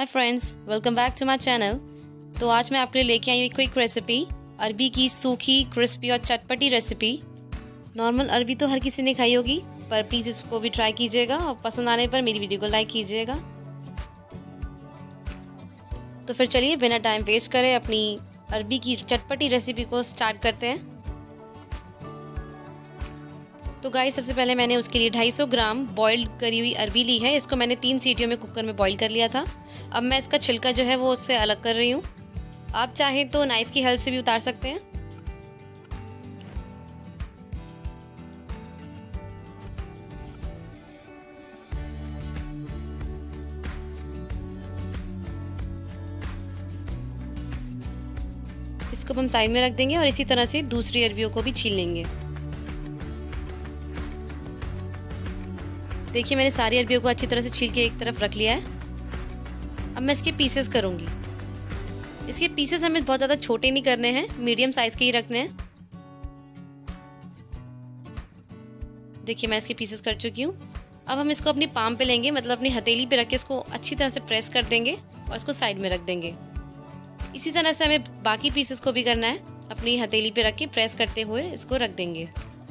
Hi friends, welcome back to my channel. तो आज मैं आपके लिए लेके आई हूँ एक क्विक रेसिपी, अरबी की सूखी, क्रिस्पी और चटपटी रेसिपी। नॉर्मल अरबी तो हर किसी ने खाई होगी, पर प्लीज़ इसको भी ट्राई कीजिएगा और पसंद आने पर मेरी वीडियो को लाइक कीजिएगा। तो फिर चलिए बिना टाइम वेस्ट करे अपनी अरबी की चटपटी रेसिपी को स्टार्ट करते हैं। तो गाइस, सबसे पहले मैंने उसके लिए 250 ग्राम बॉइल्ड करी हुई अरबी ली है। इसको मैंने 3 सीटियों में कुकर में बॉईल कर लिया था। अब मैं इसका छिलका जो है वो उससे अलग कर रही हूँ। आप चाहें तो नाइफ़ की हेल्प से भी उतार सकते हैं। इसको हम साइड में रख देंगे और इसी तरह से दूसरी अरबियों को भी छील लेंगे। देखिए, मैंने सारी अरबियों को अच्छी तरह से छील के एक तरफ रख लिया है। अब मैं इसके पीसेस करूँगी। इसके पीसेस हमें बहुत ज़्यादा छोटे नहीं करने हैं, मीडियम साइज़ के ही रखने हैं। देखिए, मैं इसके पीसेस कर चुकी हूँ। अब हम इसको अपनी पाम पे लेंगे, मतलब अपनी हथेली पे रख के इसको अच्छी तरह से प्रेस कर देंगे और इसको साइड में रख देंगे। इसी तरह से हमें बाकी पीसेस को भी करना है। अपनी हथेली पे रख के प्रेस करते हुए इसको रख देंगे।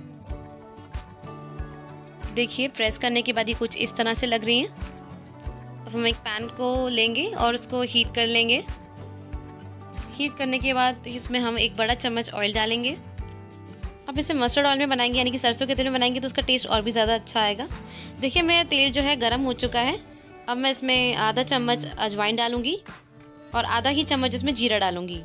देखिए, प्रेस करने के बाद ये कुछ इस तरह से लग रही हैं। अब हम एक पैन को लेंगे और उसको हीट कर लेंगे। हीट करने के बाद इसमें हम एक बड़ा चम्मच ऑयल डालेंगे। अब इसे मस्टर्ड ऑयल में बनाएंगे, यानी कि सरसों के तेल में बनाएंगे तो उसका टेस्ट और भी ज़्यादा अच्छा आएगा। देखिए, मेरा तेल जो है गर्म हो चुका है। अब मैं इसमें आधा चम्मच अजवाइन डालूंगी और आधा ही चम्मच इसमें जीरा डालूंगी।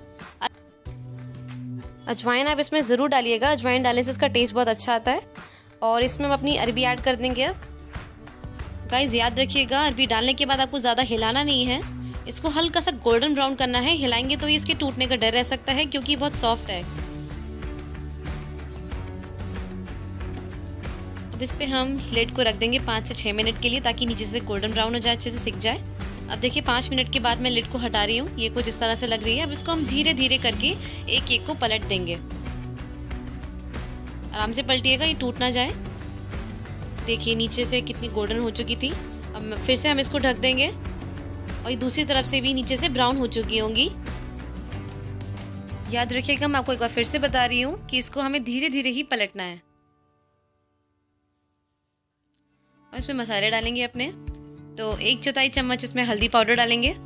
अजवाइन आप इसमें ज़रूर डालिएगा, अजवाइन डालने से इसका टेस्ट बहुत अच्छा आता है। और इसमें हम अपनी अरबी ऐड कर देंगे। अब गाइस, याद रखिएगा, अरबी डालने के बाद आपको ज़्यादा हिलाना नहीं है। इसको हल्का सा गोल्डन ब्राउन करना है। हिलाएंगे तो इसके टूटने का डर रह सकता है, क्योंकि बहुत सॉफ्ट है। अब इस पे हम लिड को रख देंगे 5 से 6 मिनट के लिए, ताकि नीचे से गोल्डन ब्राउन हो जाए, अच्छे से सिक जाए। अब देखिए, 5 मिनट के बाद मैं लिड को हटा रही हूँ। ये कुछ इस तरह से लग रही है। अब इसको हम धीरे धीरे करके एक एक को पलट देंगे। आराम से पलटिएगा, ये टूट ना जाए। देखिए, नीचे से कितनी गोल्डन हो चुकी थी। अब फिर से हम इसको ढक देंगे और ये दूसरी तरफ से भी नीचे से ब्राउन हो चुकी होंगी। याद रखिएगा, मैं आपको एक बार फिर से बता रही हूँ कि इसको हमें धीरे धीरे ही पलटना है। और इसमें मसाले डालेंगे अपने। तो 1/4 चम्मच इसमें हल्दी पाउडर डालेंगे।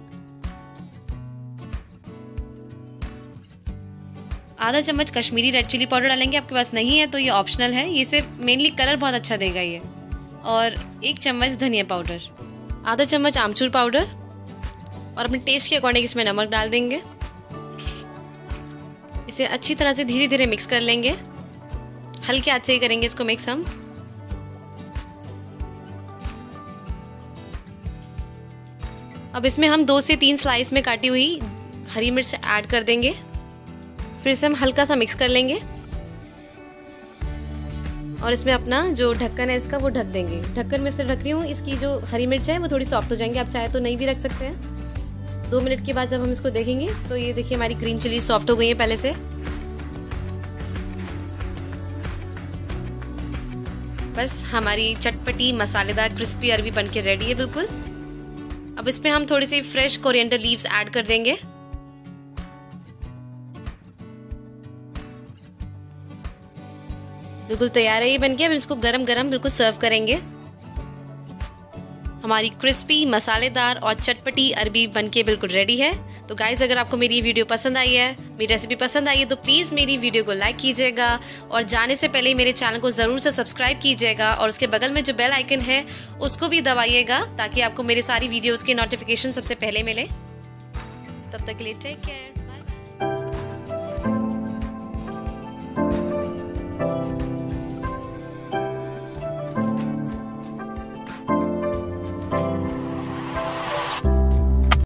आधा चम्मच कश्मीरी रेड चिली पाउडर डालेंगे। आपके पास नहीं है तो ये ऑप्शनल है, ये सिर्फ मेनली कलर बहुत अच्छा देगा ये। और 1 चम्मच धनिया पाउडर, आधा चम्मच आमचूर पाउडर और अपने टेस्ट के अकॉर्डिंग इसमें नमक डाल देंगे। इसे अच्छी तरह से धीरे धीरे मिक्स कर लेंगे। हल्के हाथ से ही करेंगे इसको मिक्स हम। अब इसमें हम 2 से 3 स्लाइस में काटी हुई हरी मिर्च ऐड कर देंगे। फिर से हम हल्का सा मिक्स कर लेंगे और इसमें अपना जो ढक्कन है इसका वो ढक देंगे। ढक्कन में से ढक रही हूँ, इसकी जो हरी मिर्च है वो थोड़ी सॉफ्ट हो जाएंगे। आप चाहे तो नहीं भी रख सकते हैं। 2 मिनट के बाद जब हम इसको देखेंगे तो ये देखिए, हमारी ग्रीन चिली सॉफ्ट हो गई है पहले से। बस हमारी चटपटी मसालेदार क्रिस्पी अरबी बनके रेडी है बिल्कुल। अब इसमें हम थोड़ी सी फ्रेश कोरिएंडर लीव्स ऐड कर देंगे। बिल्कुल तैयार है ये बनके। अब इसको गरम गरम बिल्कुल सर्व करेंगे। हमारी क्रिस्पी, मसालेदार और चटपटी अरबी बनके बिल्कुल रेडी है। तो गाइस, अगर आपको मेरी वीडियो पसंद आई है, मेरी रेसिपी पसंद आई है, तो प्लीज़ मेरी वीडियो को लाइक कीजिएगा और जाने से पहले मेरे चैनल को ज़रूर से सब्सक्राइब कीजिएगा और उसके बगल में जो बेल आइकन है उसको भी दबाइएगा, ताकि आपको मेरी सारी वीडियोज़ के नोटिफिकेशन सबसे पहले मिले। तब तक के लिए टेक केयर।